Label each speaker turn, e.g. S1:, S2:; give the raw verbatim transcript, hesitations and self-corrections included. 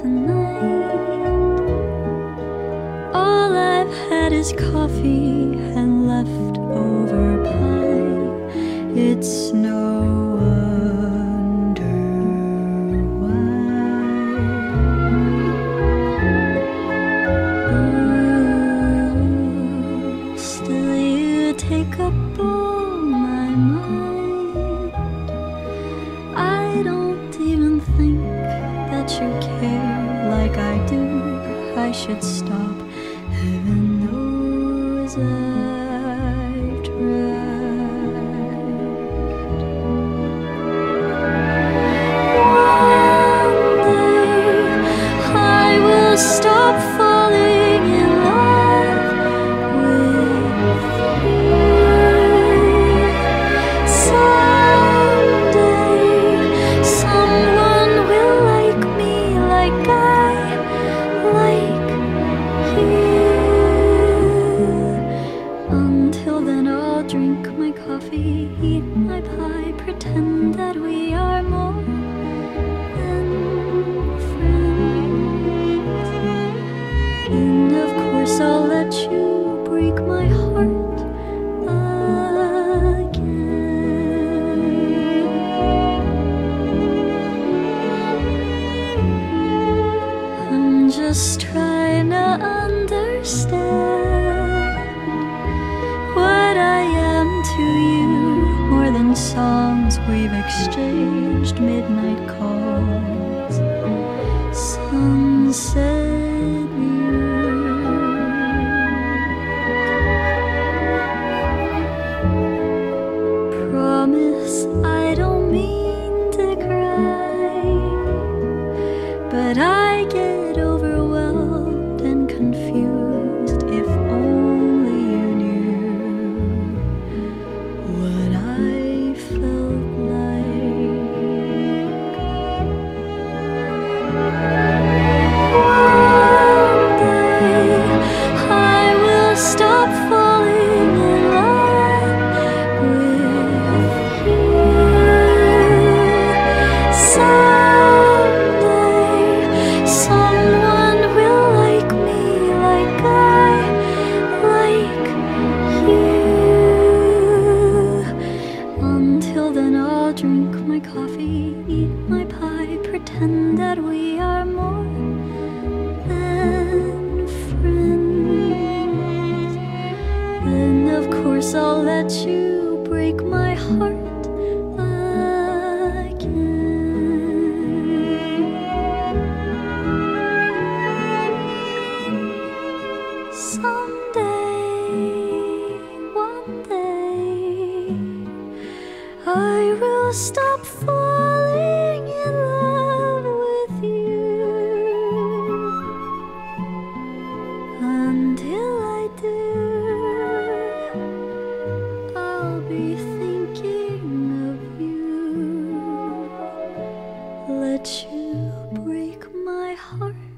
S1: tonight. All I've had is coffee and leftover pie. It's no wonder why. Ooh, still you take up all my mind. I don't even think that you care like I do. I should stop. Heaven knows I've tried. One day I will stop falling in love with you. Someday someone will like me like I like you. Until then I'll drink my coffee, eat my pie, pretend that we are more than friends. And of course I'll let you break my heart again. I'm just trying to understand what I am to you, more than songs we've exchanged, midnight calls, sunset views. Promise I don't mean to cry, but I get overwhelmed and confused. If only you knew what I felt like. One day I will stop falling in love with you. Someday someone will like me like I like you. Until then I'll drink my coffee, eat my pie, pretend that we are more than friends. Then of course I'll let you break my heart again. Someday, one day, I will stop falling in love with you. Until I do, I'll be thinking of you. Let you break my heart